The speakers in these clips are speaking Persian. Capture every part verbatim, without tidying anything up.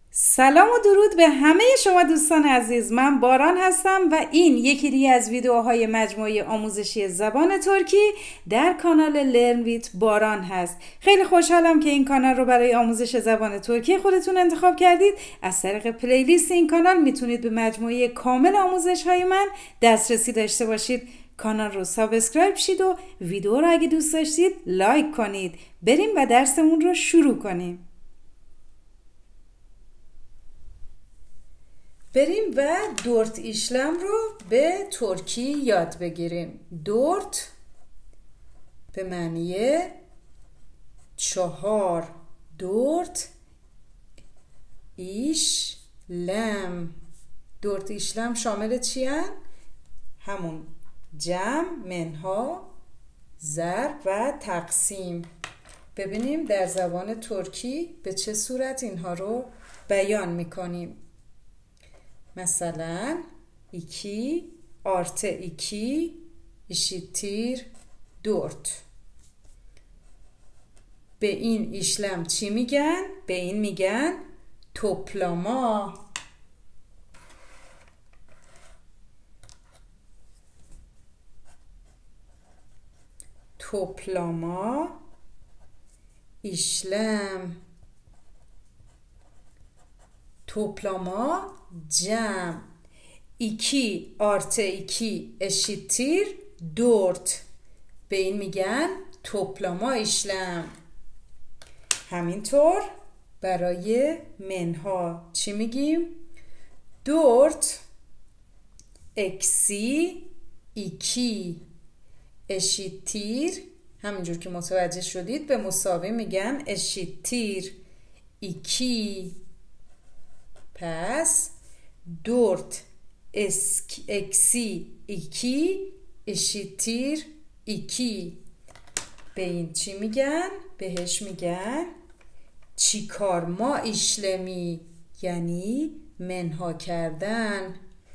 سلام و درود به همه شما دوستان عزیز. من باران هستم و این یکی دیگه از ویدیوهای مجموعه آموزشی زبان ترکی در کانال لرن ویت باران هست. خیلی خوشحالم که این کانال رو برای آموزش زبان ترکی خودتون انتخاب کردید. از طریق پلیلیست این کانال میتونید به مجموعه کامل آموزش های من دسترسی داشته باشید. کانال رو سابسکرایب شید و ویدیو رو اگه دوست داشتید لایک کنید. بریم و درسمون رو شروع کنیم. بریم و دورت ایشلم رو به ترکی یاد بگیریم. دورت به معنی چهار، دورت ایشلم. دورت ایشلم شامل چی هست؟ همون جمع، منها، ضرب و تقسیم. ببینیم در زبان ترکی به چه صورت اینها رو بیان میکنیم. مثلا iki artı iki eşittir dört. به این işlem چی میگن؟ به این میگن toplama. Toplama işlem. Toplama cem. iki artı iki eşittir dört. به این میگن toplama işlem. همینطور برای منها چی میگیم؟ dört eksi iki eşittir. همینجور که متوجه شدید به مساوی میگن eşittir iki. پس dört eksi iki eşittir iki. به این چی میگن؟ بهش میگن چیکارما işlemi، یعنی منها کردن.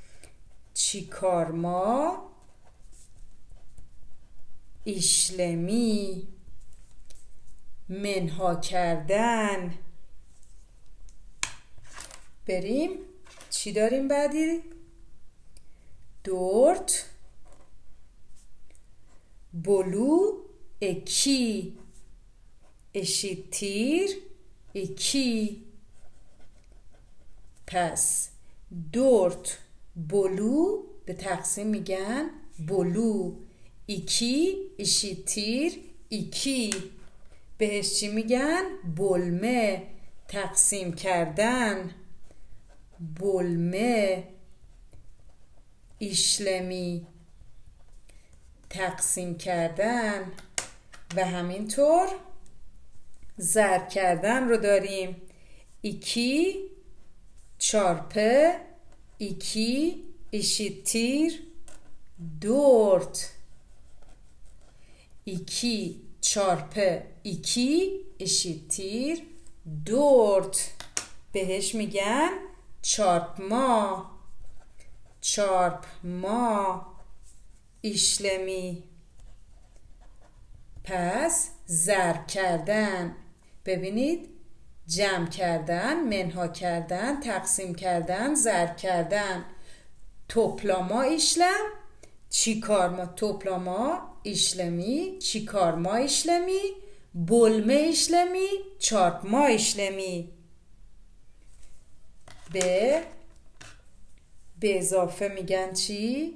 چیکارما işlemi، منها کردن. بریم چی داریم بعدی؟ dört bölü iki eşittir iki. پس dört bölü به تقسیم میگن bölü iki eşittir iki. بهش چی میگن؟ بلمه، تقسیم کردن. بلمه işlemi، تقسیم کردن. و همینطور ضرب کردن رو داریم. iki çarpı iki eşittir dört. iki çarpı iki eşittir dört. بهش میگن çarpma. çarpma işlemi. پس ضرب کردن. ببینید جمع کردن، منها کردن، تقسیم کردن، ضرب کردن. toplama işlem çıkarma. toplama işlemi çıkarma işlemi، bölme işlemi çarpma işlemi. به به اضافه میگن چی؟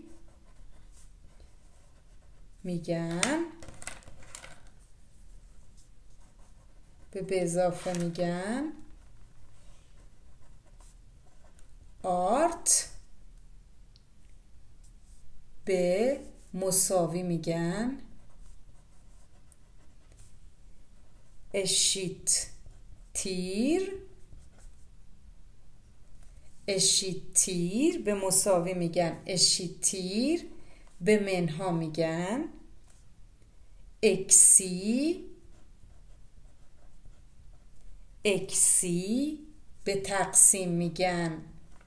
میگن به به اضافه میگن آرت. به مساوی میگن eşittir. eşittir به مساوی میگن eşittir. به منها میگن eksi. eksi به تقسیم میگن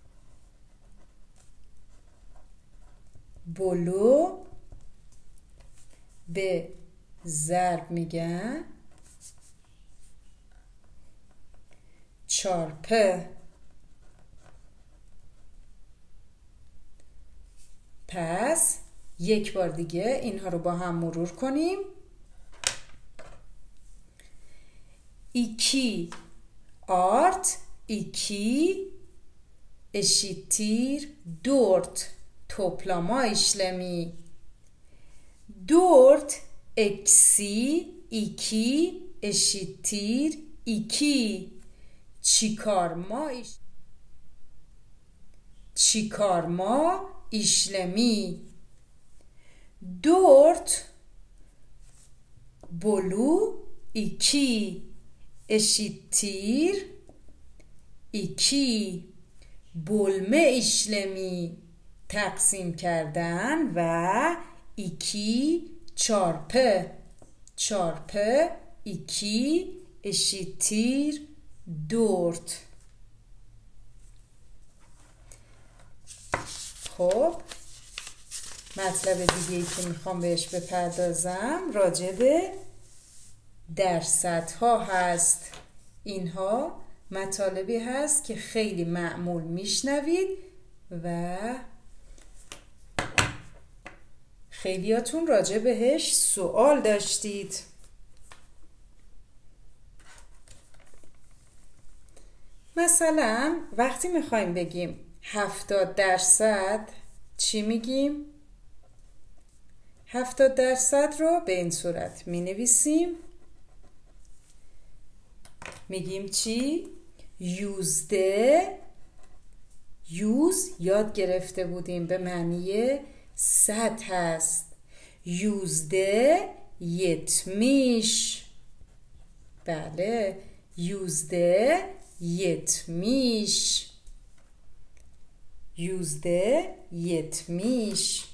بلو. به ضرب میگن çarpı. پس یک بار دیگه اینها رو با هم مرور کنیم. iki art, iki eşittir dört. Toplama işlemi. Dört eksi iki eşittir iki. Çıkarma iş çıkarma işlemi. Dört bölü iki eşittir iki. Bölme işlemi, taksim kardن و iki çarpı çarpı iki eşittir dört. خب مطلب دیگه ای که میخوام بهش بپردازم راجع به درصدها هست. اینها مطالبی هست که خیلی معمول میشنوید و خیلیاتون راجع بهش سوال داشتید. مثلا وقتی میخوایم بگیم هفتاد درصد چی میگیم؟ هفتاد درصد رو به این صورت می نویسیم. میگیم چی؟ یوزده، یوز یاد گرفته بودیم به معنی صد هست. یوزده یتمیش. بله، یوزده یتمیش. یوزده یتمیش.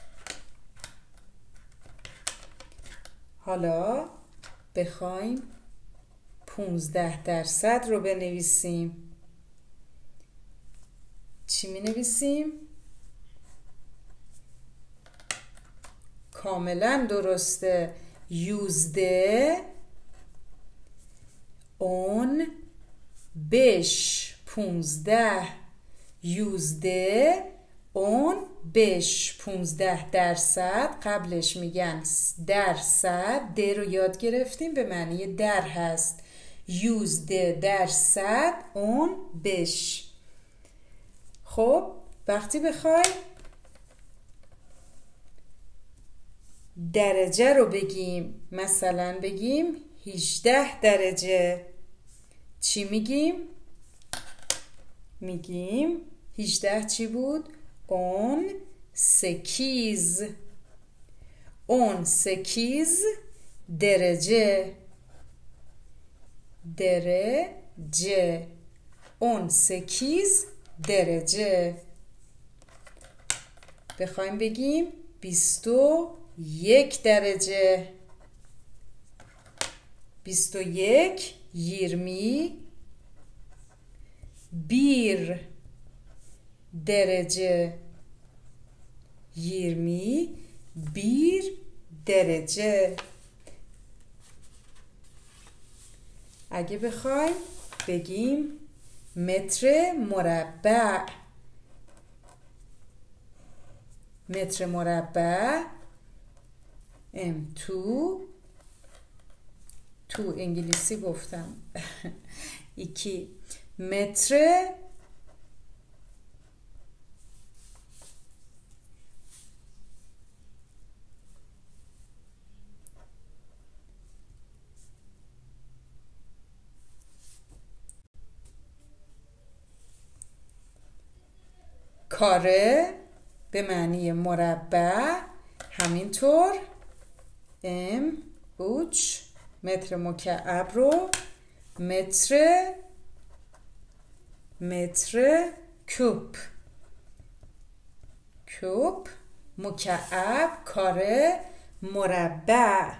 حالا بخوایم پونزده درصد رو بنویسیم. چی می نویسیم؟ کاملا درسته. یوزده اون بش پونزده. یوزده اون بش پونزده درصد. قبلش میگن درصد. در رو یاد گرفتیم به معنی در هست. یوزده درصد اون بش. خب وقتی بخوای درجه رو بگیم، مثلا بگیم هجده درجه، چی میگیم؟ میگیم هجده چی بود؟ اون سکیز. اون سکیز درجه. درجه. اون سکیز درجه. بخوایم بگیم بیست و یک درجه. بیست و یک یirmi bir derece. yirmi bir derece. اگه بخوایم بگیم متر مربع. متر مربع ام تو تو انگلیسی گفتم ایکی متر کاره به معنی مربع. همینطور ام اوچ متر مکعب رو متر متر کوب. کوب مکعب کاره مربع.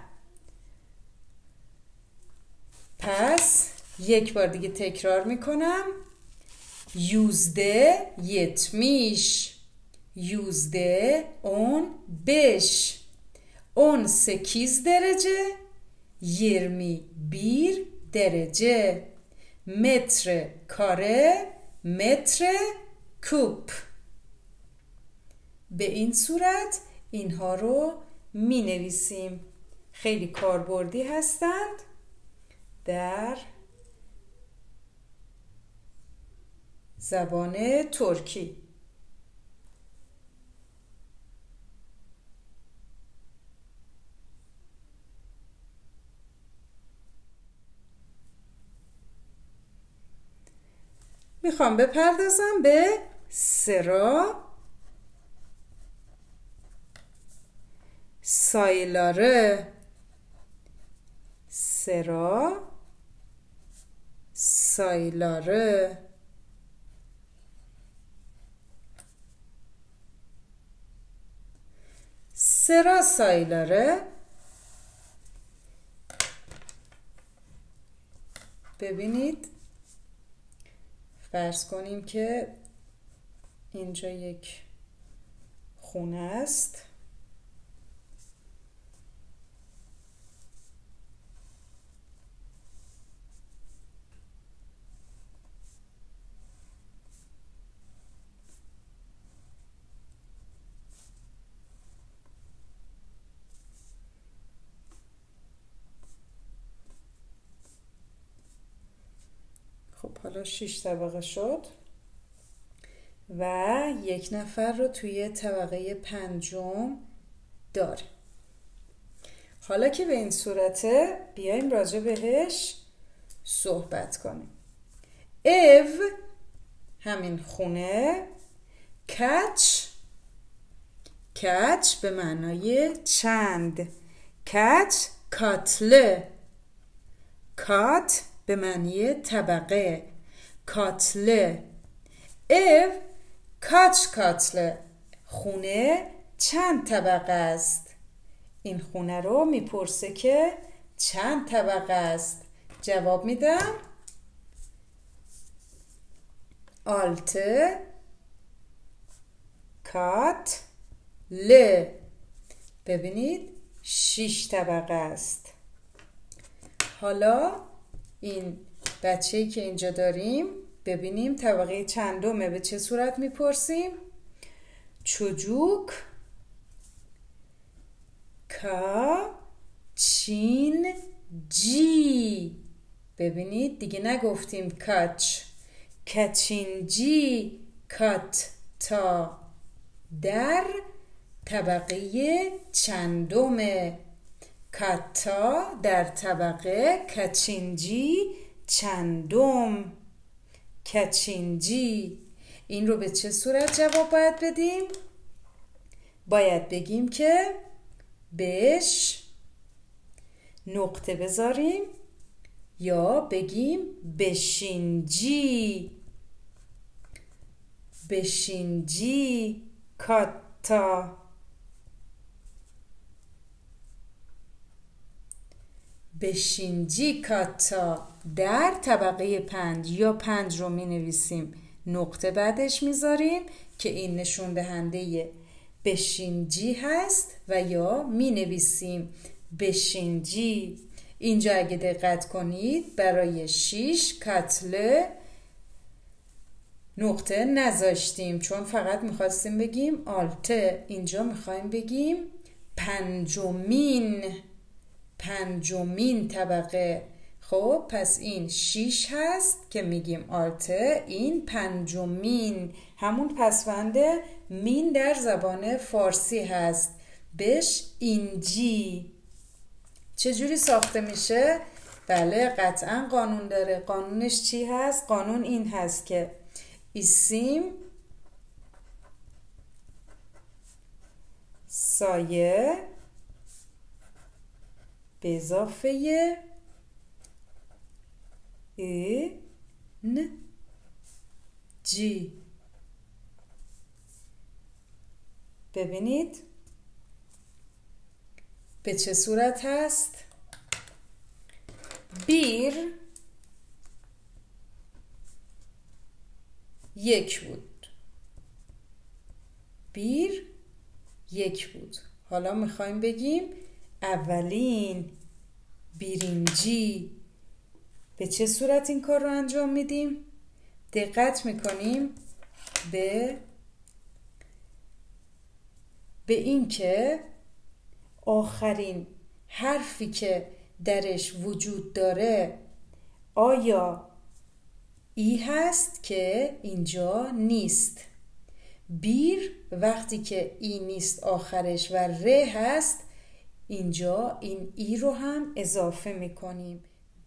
پس یک بار دیگه تکرار میکنم. یوزده یتمیش. یوزده اون بش. اون سکیز درجه. یirmi bir derece. متر کاره متر کوب. به این صورت اینها رو می نویسیم. خیلی کاربردی هستند در زبان ترکی. میخوام بپردازم به سرا sayıları سرا sayıları سرا sayıları ببینید فرض کنیم که اینجا یک خونه است. خب حالا شش طبقه شد و یک نفر رو توی طبقه پنجم داره. حالا که به این صورته بیایم راجع بهش صحبت کنیم. ev همین خونه، کچ کچ به معنای چند، کچ کاتله، کات به معنی طبقه، کاتله. ev kaç katlı، خونه چند طبقه است. این خونه رو میپرسه که چند طبقه است. جواب میدم altı katlı. ببینید شش طبقه است. حالا این بچه‌ای که اینجا داریم ببینیم طبقه چندمه، به چه صورت میپرسیم؟ çocuk kaçıncı. ببینید دیگه نگفتیم کاچ، kaçıncı katta، در طبقه چندمه. کاتا در طبقه، kaçıncı چندم، kaçıncı. این رو به چه صورت جواب باید بدیم؟ باید بگیم که بهش نقطه بذاریم یا بگیم beşinci، beşinci katta، beşinci katta در طبقه پنج، یا پنج رو می نویسیم نقطه بعدش میذاریم که این نشون دهنده beşinci هست و یا می نویسیم beşinci. اینجا اگه دقت کنید برای شیش کتله نقطه نذاشتیم چون فقط میخواستیم بگیم آلته. اینجا میخوایم بگیم پنجمین، پنجمین طبقه. خب پس این شیش هست که میگیم آلته، این پنجمین، همون پسوند مین در زبان فارسی هست. بش اینجی چجوری ساخته میشه؟ بله قطعا قانون داره. قانونش چی هست؟ قانون این هست که اسم سایه به اضافه این جی. ببینید به چه صورت هست؟ بیر یک بود، بیر یک بود. حالا میخوایم بگیم اولین، بیرینجی. به چه صورت این کار رو انجام میدیم؟ دقت میکنیم به به این که آخرین حرفی که درش وجود داره آیا ای هست که اینجا نیست. بیر وقتی که ای نیست آخرش و ر هست، اینجا این ای رو هم اضافه میکنیم.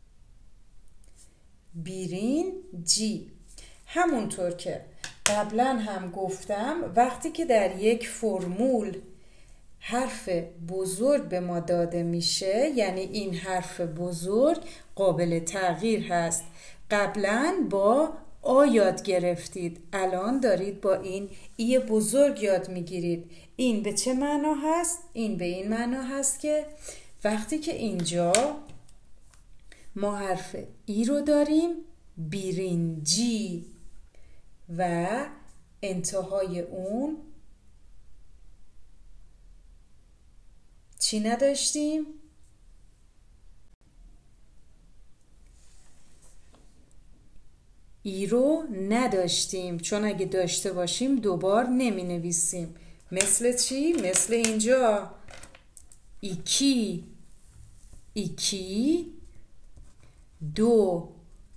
بیرین جی. همونطور که قبلا هم گفتم وقتی که در یک فرمول حرف بزرگ به ما داده میشه، یعنی این حرف بزرگ قابل تغییر هست. قبلا با آ یاد گرفتید، الان دارید با این ای بزرگ یاد میگیرید. این به چه معنا هست؟ این به این معنا هست که وقتی که اینجا ما حرف ای رو داریم، بیرینجی، و انتهای اون چی نداشتیم؟ ای رو نداشتیم، چون اگه داشته باشیم دوبار نمی نویسیم. مثل چی؟ مثل اینجا ایکی، ایکی دو.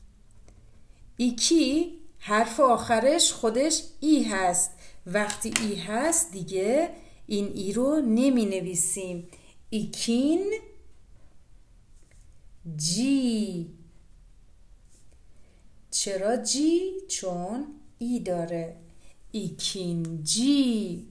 ایکی حرف آخرش خودش ای هست. وقتی ای هست دیگه این ای رو نمی نویسیم. ایکین جی. چرا جی؟ چون ای داره. ایکین جی.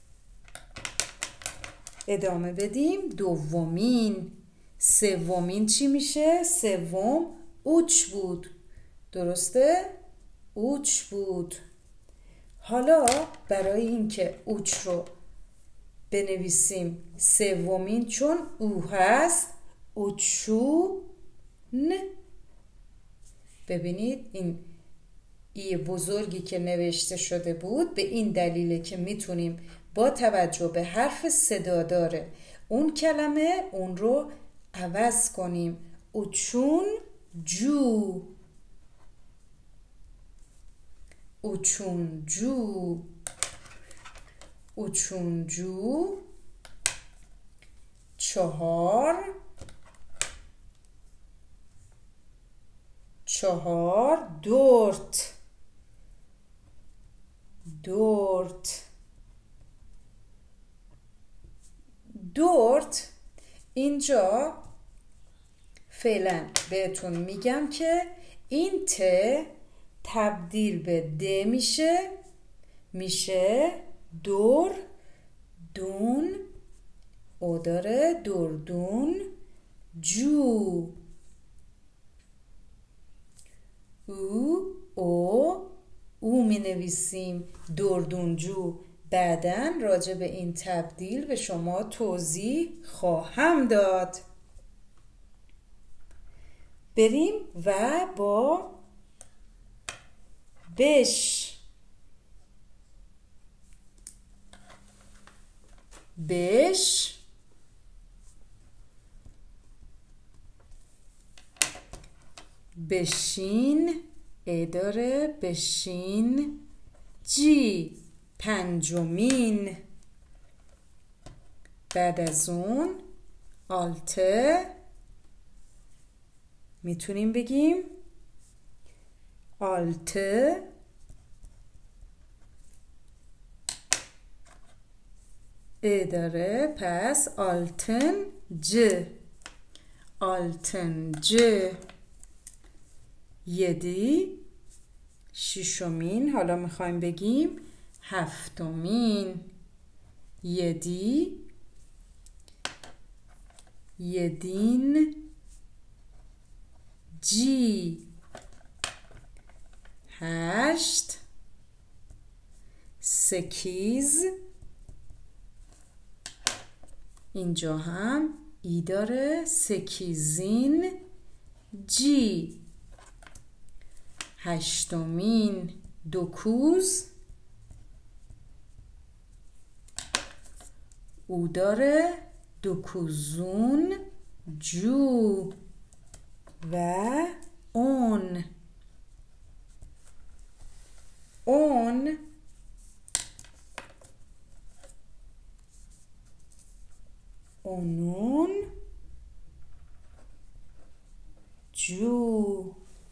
ادامه بدیم. دومین. سومین چی میشه؟ سوم اوچ بود. درسته؟ اوچ بود. حالا برای اینکه اوچ رو بنویسیم سومین، چون او هست، اوچون. ببینید این ای بزرگی که نوشته شده بود به این دلیله که میتونیم با توجه به حرف صدا داره اون کلمه اون رو عوض کنیم. اوچون جو. اوچون جو. اوچون جو. چهار. چهار دورت. دورت. دورت اینجا فعلا بهتون میگم که این ت تبدیل به د میشه، میشه دور دون. او داره دردون جو. او او او می نویسیم دردون جو. بعداً راجع به این تبدیل به شما توضیح خواهم داد. بریم و با بش. بش. بشین. اداره بشین جی. پنجمین. بعد از اون آلته میتونیم بگیم آلته. اداره پس آلتن ج. آلتن ج. یدی. ششمین. حالا میخوایم بگیم هفتمین. یدی. یدین جی. هشت. سکیز. اینجا هم ای داره. سکیزین جی. هشتمین دوکوز. او داره. دوکوزون جو. و اون. اون کنون جو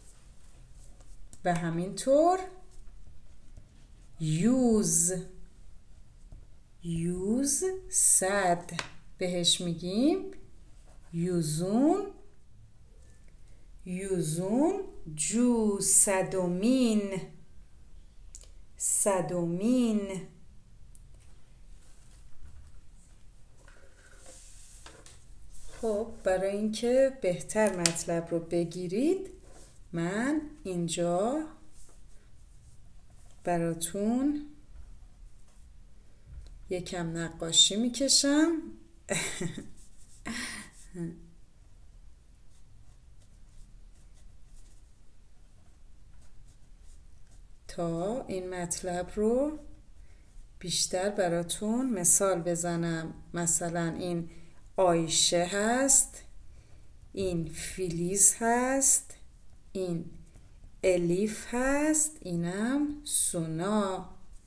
و همینطور یوز یوز صد بهش میگیم یوزون یوزون جو صدومین صدومین خب برای اینکه بهتر مطلب رو بگیرید من اینجا براتون یکم نقاشی میکشم تا این مطلب رو بیشتر براتون مثال بزنم. مثلا این آیشه هست، این فیلیز هست، این الیف هست، اینم سونا.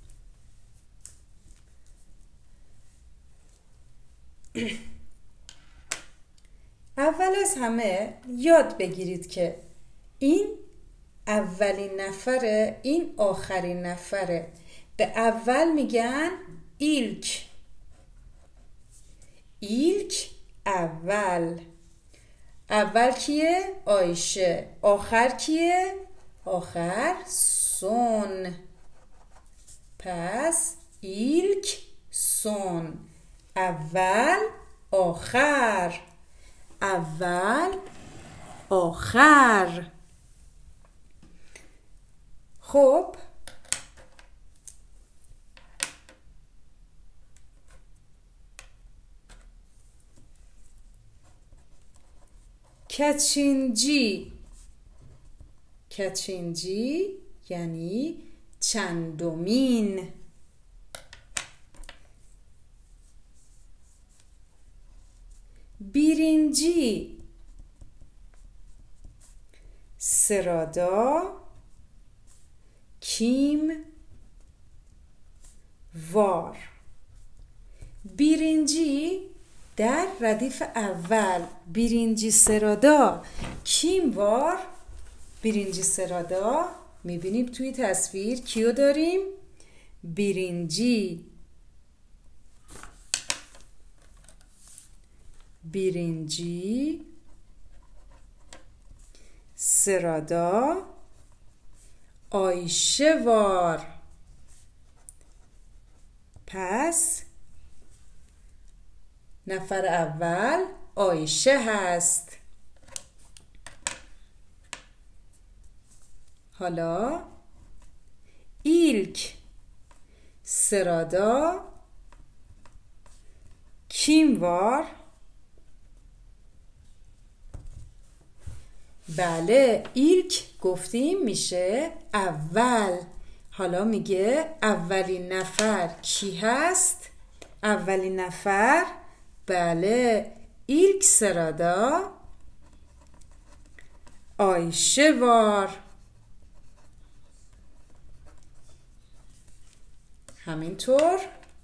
اول از همه یاد بگیرید که این اولین نفره، این آخرین نفره. به اول میگن ایلک ایلک اول. اول کیه؟ آیشه. آخر کیه؟ آخر سون. پس ایلک سون. اول آخر اول آخر. خب کچینجی کچینجی یعنی چندمین. بیرینجی سرادا کیم وار. بیرینجی در ردیف اول، بیرینجی سرادا کیم وار. بیرینجی سرادا میبینیم توی تصویر کیو داریم؟ بیرینجی بیرینجی سرادا آیشه وار. پس نفر اول آیشه هست. حالا ایلک سرادا کیم وار. بله ایلک گفتیم میشه اول. حالا میگه اولین نفر کی هست؟ اولین نفر بله ایلک سرادا آیشه وار. همینطور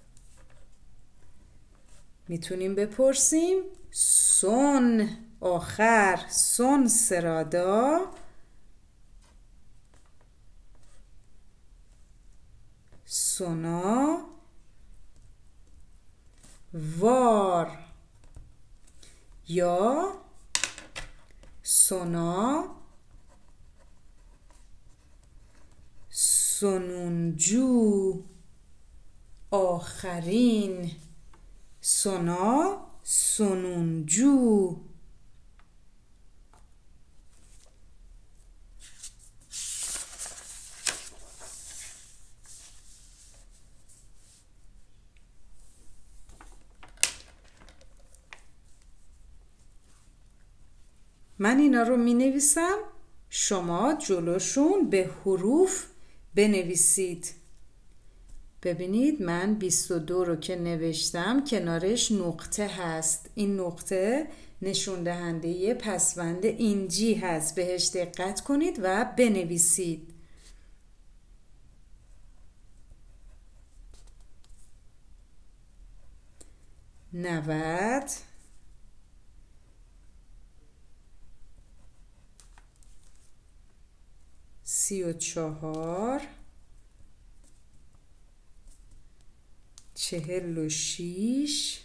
میتونیم بپرسیم سون آخر سون سرادا سونا وار یا سونا سونونجو آخرین. سونا سونونجو. من اینا رو می نویسم، شما جلوشون به حروف بنویسید. ببینید من بیست و دو رو که نوشتم کنارش نقطه هست. این نقطه نشون دهنده پسوند اینجی هست. بهش دقت کنید و بنویسید. نود سی و چهار، چهل و شیش،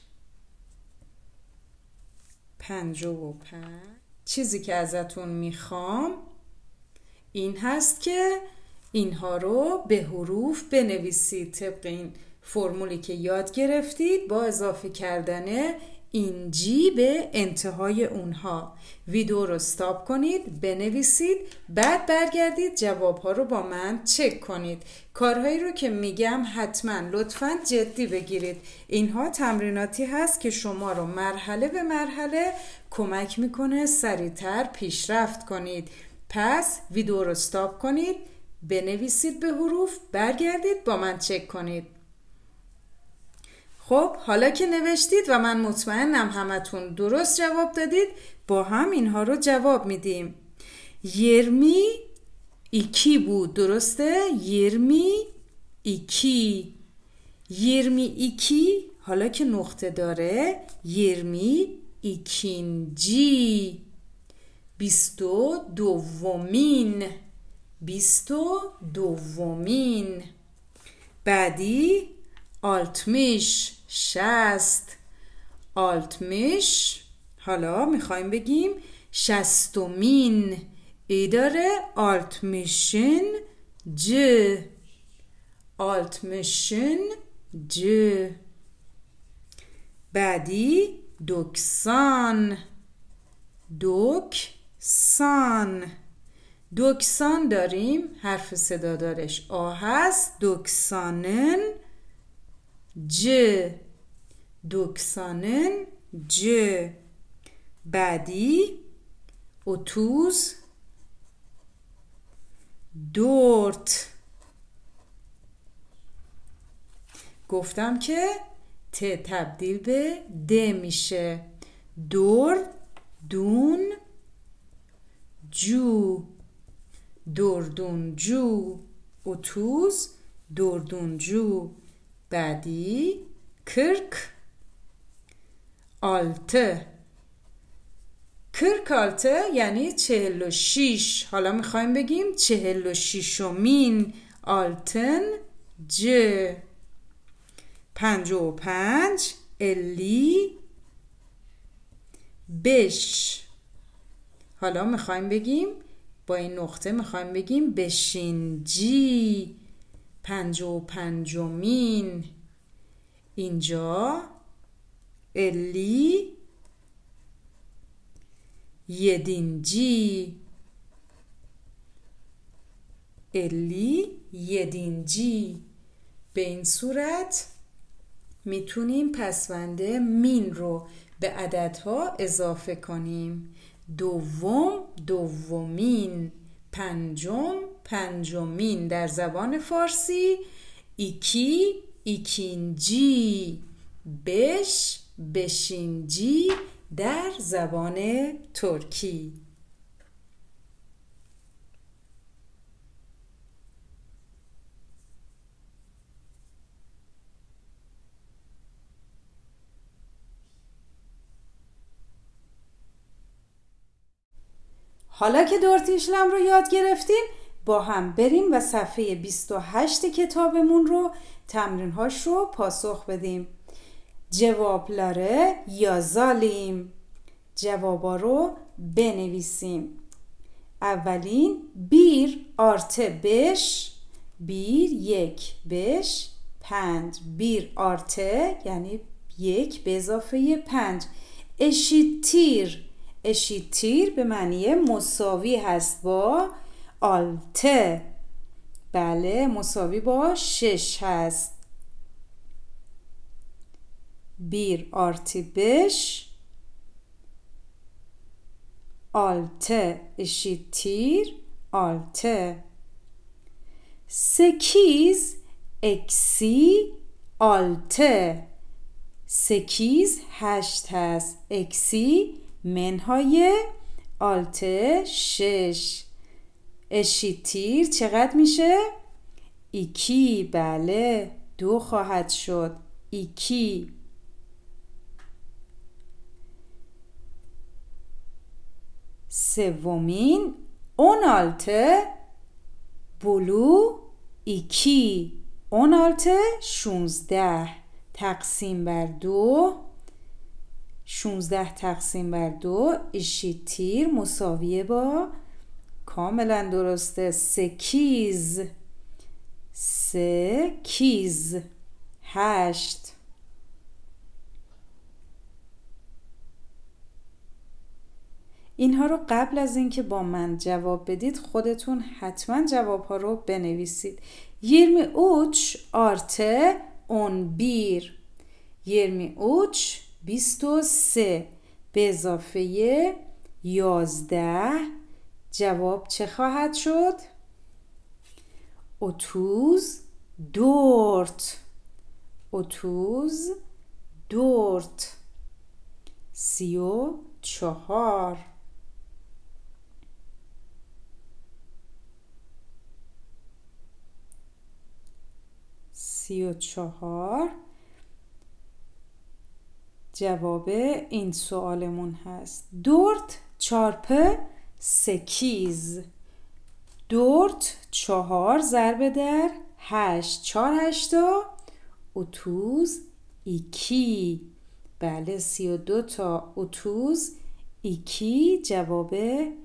پنجاه و پنج. چیزی که ازتون میخوام این هست که اینها رو به حروف بنویسید طبق این فرمولی که یاد گرفتید با اضافه کردن این جی به انتهای اونها. ویدیو رو استاپ کنید، بنویسید، بعد برگردید جوابها رو با من چک کنید. کارهایی رو که میگم حتما لطفاً جدی بگیرید. اینها تمریناتی هست که شما رو مرحله به مرحله کمک میکنه سریعتر پیشرفت کنید. پس ویدیو رو استاپ کنید، بنویسید به حروف، برگردید با من چک کنید. خب حالا که نوشتید و من مطمئنم همتون درست جواب دادید، با هم اینها رو جواب میدیم. یرمی ایکی بود، درسته؟ یرمی ایکی. یرمی ایکی حالا که نقطه داره یرمی ایکینجی. بیستو دومین. بیستو دومین. بعدی آلتمیش، شست. آلتمیش حالا میخوایم بگیم شستمین. ای داره آلتمیشن ج. آلتمیشن ج. بعدی دوکسان. دوکسان. دوکسان داریم حرف صدا دارش آ هست. دوکسانن ج. دوکسانن ج. بعدی اتوز دورت. گفتم که ت تبدیل به د میشه. دور دون جو. دردون جو. اتوز دردون جو. بعدی کرک آلته. کرک آلته یعنی چهل و شیش. حالا میخوایم بگیم چهل و شیشمین. آلتن ج. پنجاه و پنج الی بش. حالا میخوایم بگیم با این نقطه میخوایم بگیم بشینجی. پنجاه و پنجمین. اینجا الی یدینجی. الی یدینجی. به این صورت میتونیم پسونده مین رو به عددها اضافه کنیم. دوم دومین. پنجم پنجمین. در زبان فارسی ایکی ایکینجی. بش بشینجی در زبان ترکی. حالا که دورتیشلم رو یاد گرفتیم، با هم بریم و صفحه بیست و هشت کتابمون رو تمرین‌هاش رو پاسخ بدیم. جوابلاره یازالیم. جوابا رو بنویسیم. اولین بیر آرته بش. بیر یک بش پنج. بیر آرته یعنی یک به اضافه پنج. اشیتیر. اشیتیر به معنی مساوی هست با آلته. بله مساوی با شش هست. بیر آرتی بش آلته اشیتیر آلته. سکیز اکسی آلته. سکیز هشت هست. اکسی منهای آلته شش. اشیتیر چقدر میشه؟ ایکی. بله دو خواهد شد. ایکی. سومین اون آلته بلو ایکی. اون آلته شونزده تقسیم بر دو. شونزده تقسیم بر دو اشیتیر مساویه با کاملا درسته سکیز. سکیز هشت. اینها رو قبل از اینکه با من جواب بدید خودتون حتما جوابها رو بنویسید. یirmi üç artı on bir. یirmi üç بیست و سه به اضافه یازده جواب چه خواهد شد؟ otuz dört. otuz dört. سی و چهار. سی و چهار جواب این سوالمون هست. دورت چارپ سکیز. دورت چهار ضرب در هشت. چهار هشتا اتوز ایکی. بله سی و دو تا اتوز ایکی جواب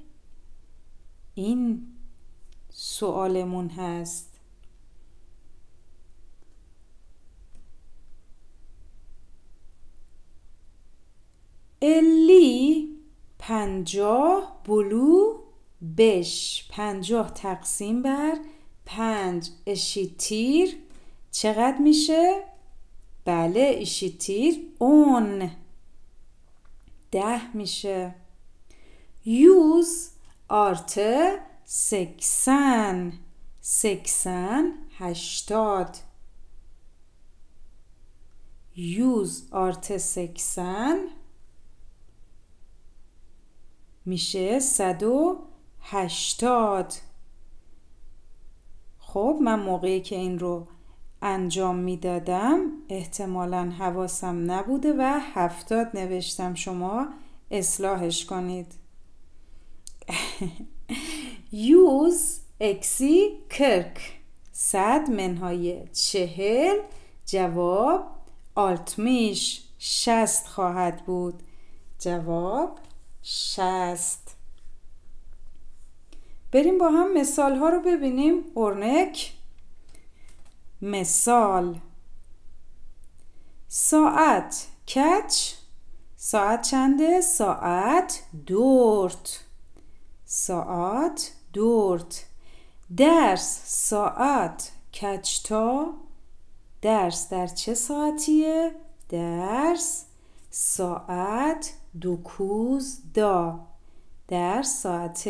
این سوالمون هست. الی پنجاه بلو بش. پنجاه تقسیم بر پنج اشیتیر چقدر میشه؟ بله اشیتیر اون ده میشه. یوز آرته سکسن. سکسن هشتاد. یوز آرته سکسن میشه صد و هشتاد. خب من موقعی که این رو انجام میدادم احتمالاً حواسم نبوده و هفتاد نوشتم. شما اصلاحش کنید. یوز اکسی کرک. صد منهای چهل جواب آلتمیش شست خواهد بود. جواب شست. بریم با هم مثال ها رو ببینیم. اورنک مثال. ساعت کچ. ساعت چنده؟ ساعت دورت. ساعت دورت. درس ساعت کچتا. درس در چه ساعتیه؟ درس ساعت دوکوز دا. در ساعت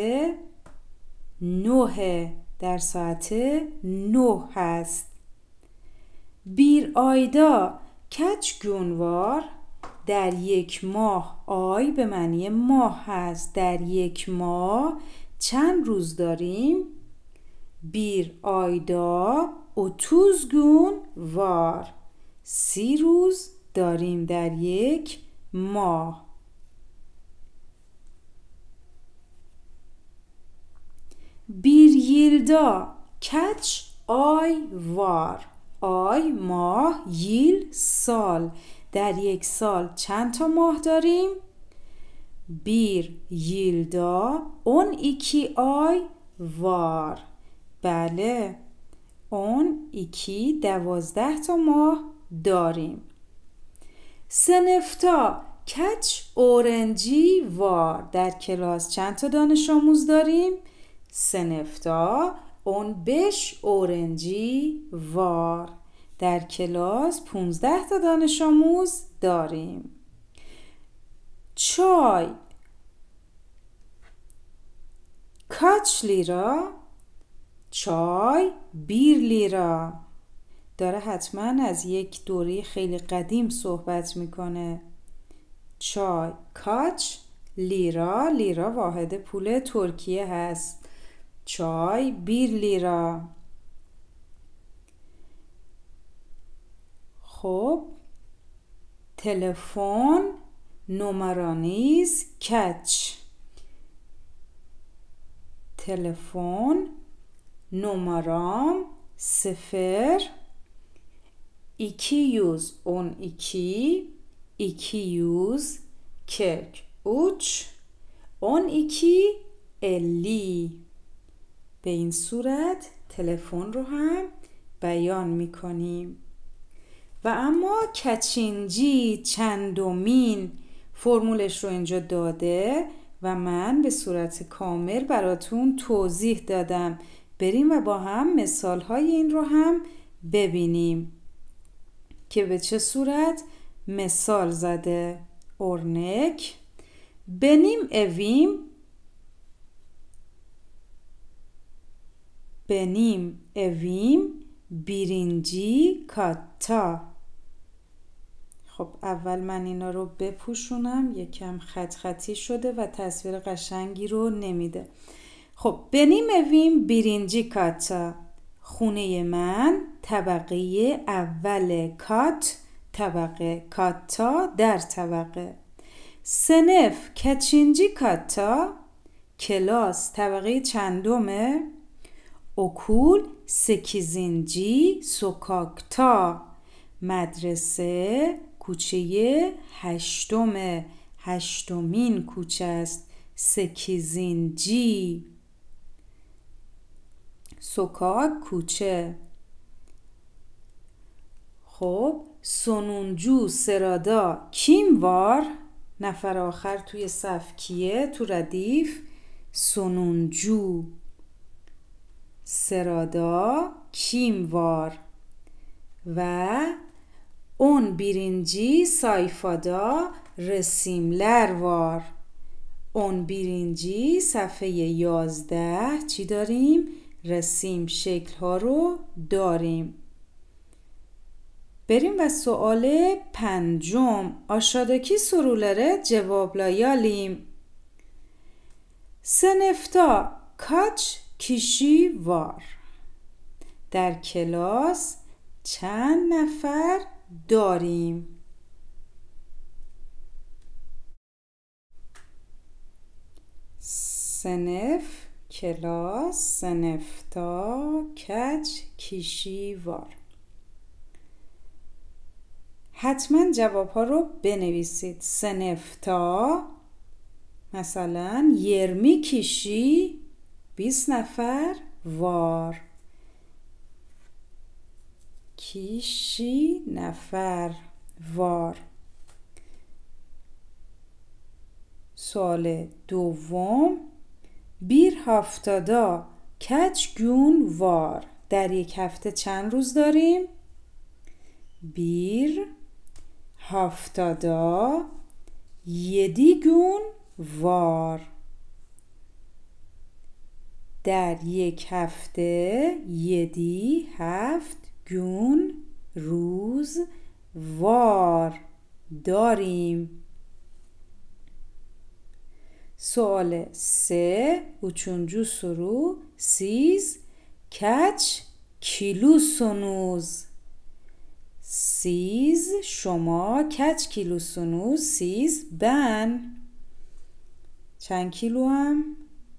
نه. در ساعت نه هست. بیر آیدا کچ گونوار. در یک ماه. آی به معنی ماه هست. در یک ماه چند روز داریم؟ بیر آیدا otuz gün var. سی روز داریم در یک ماه. Bir yılda kaç ay var? آی ماه. ییل سال. در یک سال چند تا ماه داریم؟ bir yılda on iki ay var. بله اون ایکی دوازده تا ماه داریم. سنفتا کچ اورنجی وار. در کلاس چند تا دانش آموز داریم؟ سنفتا اون بش اورنجی وار. در کلاس پونزده تا دانش آموز داریم. چای کچ لیرا. چای بیر لیرا. داره حتما از یک دوره خیلی قدیم صحبت میکنه. چای کاچ لیرا. لیرا واحد پول ترکیه هست. چای بیر لیرا. خب تلفن نمرانیز کچ. تلفن numaram sıfır, iki yüz on iki, iki yüz kırk üç, on iki elli. به این صورت تلفن رو هم بیان میکنیم. و اما کچینجی چندمین فرمولش رو اینجا داده و من به صورت کامل براتون توضیح دادم. بریم و با هم مثال های این رو هم ببینیم که به چه صورت مثال زده. örnek benim evim benim evim birinci katta. خب اول من اینا رو بپوشونم، یکم خط خطی شده و تصویر قشنگی رو نمیده. خب benim evim birinci katta، خونه من طبقه اول، کات طبقه، کاتا در طبقه. sınıf kaçıncı katta، کلاس طبقه چندمه. okul sekizinci sokakta، مدرسه کوچه هشتمه، هشتمین کوچه است. sekizinci sokak کوچه. خب sonuncu sırada kim var؟ نفر آخر توی صف کیه؟ تو ردیف sonuncu sırada kim var؟ و on birinci sayfada resimler var. on birinci صفحه یازده چی داریم؟ رسیم، شکل ها رو داریم. بریم و سوال پنجم. aşağıdaki sorulara cevaplayalım. sınıfta kaç kişi var؟ در کلاس چند نفر داریم؟ sınıf کلاس، sınıfta kaç kişi var؟ حتما جواب ها رو بنویسید. sınıfta مثلا yirmi kişi، بیست نفر var. kişi نفر var. سوال دوم bir haftada kaç gün var؟ در یک هفته چند روز داریم؟ bir haftada yedi gün var. در یک هفته yedi هفت gün روز var داریم. سوال سه üçüncü soru siz kaç kilosunuz؟ siz شما kaç kilosunuz؟ siz ben چند kiloam؟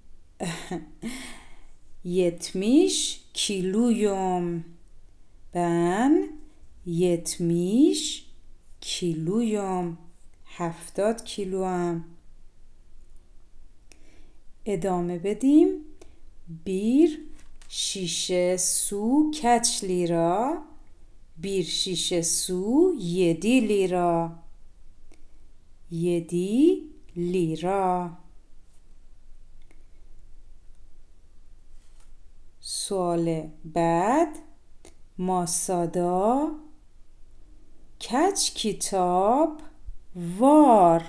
yetmiş kiloyum. ben yetmiş kiloyum. هفتاد kiloam. ادامه بدیم. bir şişe su kaç lira؟ bir şişe su yedi lira. yedi lira. سوال بعد masada kaç kitap var؟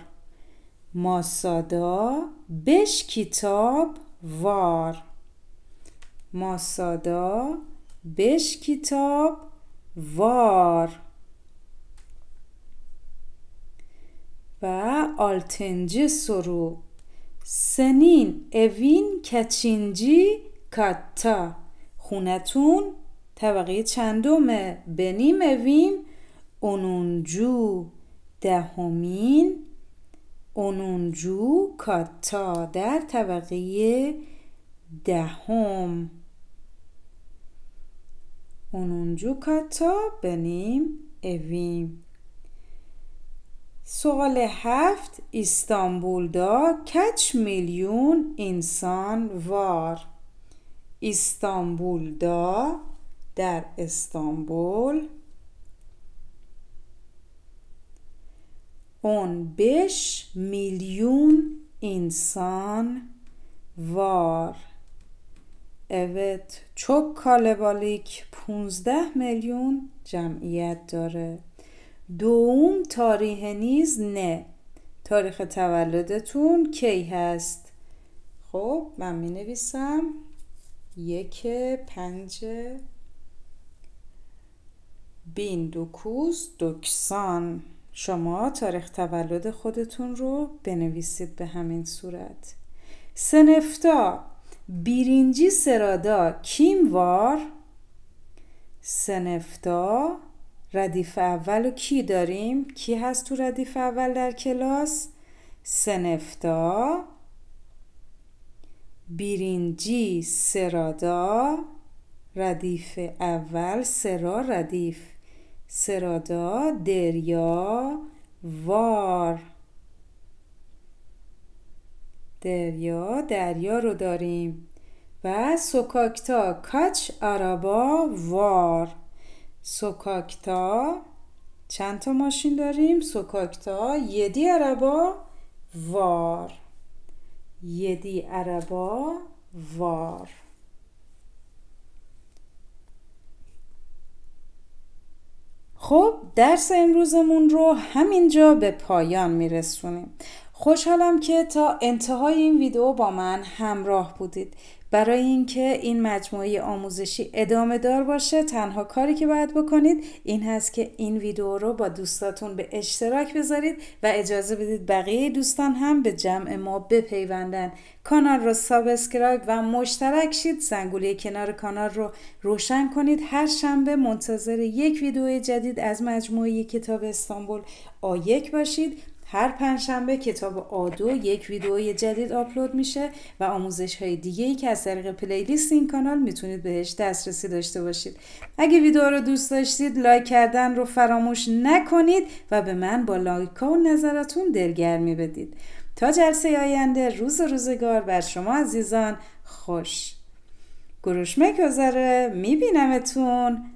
masada beş kitap var. masada beş kitap var. و altıncı soru senin evin kaçıncı katta؟ خونتون طبقه چندمه؟ benim evim onuncu دهمین onuncu katta در طبقه دهم. onuncu kata benim evim. سوال هفت İstanbul'da kaç milyon insan var? İstanbul'da در استانبول on beş milyon insan var. Evet, çok kalabalık. پانزده میلیون جمعیت داره. دوم تاریخ نیز نه. تاریخ تولدتون کی هست؟ خب من می نویسم یک پنج بین دوکوز دکسان. شما تاریخ تولد خودتون رو بنویسید به همین صورت. سنفتا birinci sırada kim var? سنفتا ردیف اول کی داریم؟ کی هست تو ردیف اول در کلاس؟ سنفتا birinci sırada ردیف اول سرا ردیف sırada دریا var. دریا دریا رو داریم. و سوکاکتا kaç araba var? سوکاکتا چند تا ماشین داریم؟ سوکاکتا yedi araba var. yedi araba var. خب درس امروزمون رو همینجا به پایان میرسونیم. خوشحالم که تا انتهای این ویدیو با من همراه بودید. برای اینکه این مجموعه آموزشی ادامه دار باشه تنها کاری که باید بکنید این هست که این ویدیو رو با دوستاتون به اشتراک بذارید و اجازه بدید بقیه دوستان هم به جمع ما بپیوندن. کانال رو سابسکرایب و مشترک شید. زنگوله کنار کانال رو روشن کنید. هر شنبه منتظر یک ویدیو جدید از مجموعه کتاب استانبول آ یک باشید. هر پنجشنبه کتاب آ دو یک ویدئوی جدید آپلود میشه و آموزش های دیگه ای که از طریق پلیلیست این کانال میتونید بهش دسترسی داشته باشید. اگه ویدیو رو دوست داشتید لایک کردن رو فراموش نکنید و به من با لایک ها و نظراتون دلگرمی بدید. تا جلسه آینده روز و روزگار بر شما عزیزان خوش. گروشمک گذاره. میبینمتون.